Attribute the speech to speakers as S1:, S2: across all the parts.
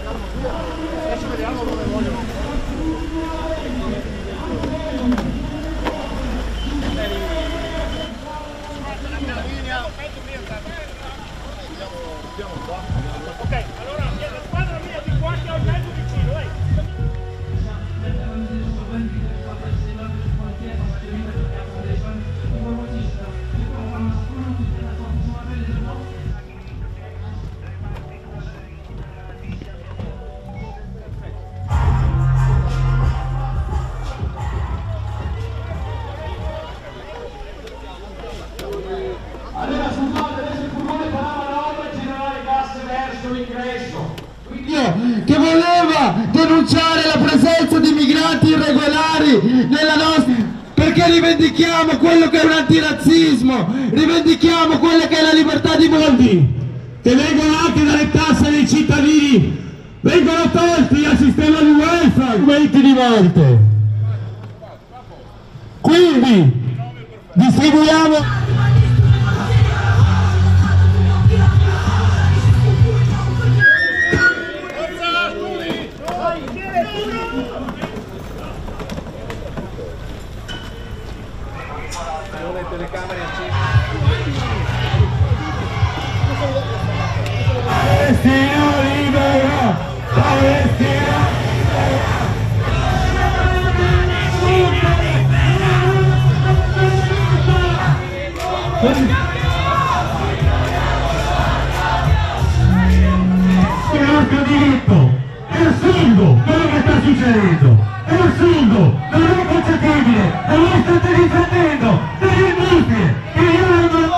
S1: Adesso vediamo dove vogliono. Ok, allora la squadra mia di qua che ho il mezzo vicino, dai.
S2: Che voleva denunciare la presenza di migranti irregolari nella nostra, perché rivendichiamo quello che è un antirazzismo, rivendichiamo quella che è la libertà di molti che vengono anche dalle tasse dei cittadini, vengono tolti al sistema di welfare 20 di volte. Quindi distribuiamo
S1: le telecamere accese.
S2: Palestina libera! Palestina è il nostro diritto, è assurdo quello che sta succedendo, è assurdo, non è concepibile, e voi state difendendo delle industrie che io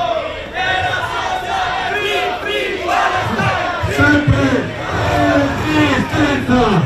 S2: sempre resistenza.